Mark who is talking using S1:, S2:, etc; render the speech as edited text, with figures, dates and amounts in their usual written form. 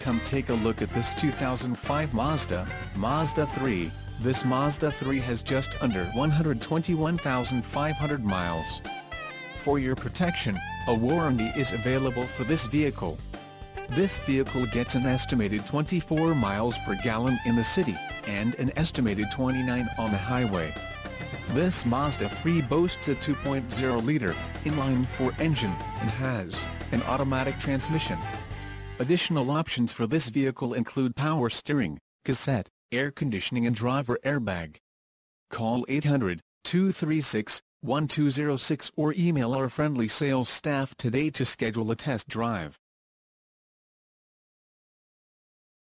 S1: Come take a look at this 2005 Mazda 3. This Mazda 3 has just under 121,500 miles. For your protection, a warranty is available for this vehicle. This vehicle gets an estimated 24 miles per gallon in the city, and an estimated 29 on the highway. This Mazda 3 boasts a 2.0-liter inline-4 engine, and has an automatic transmission. Additional options for this vehicle include power steering, cassette, air conditioning and driver airbag. Call 800-236-1206 or email our friendly sales staff today to schedule a test drive.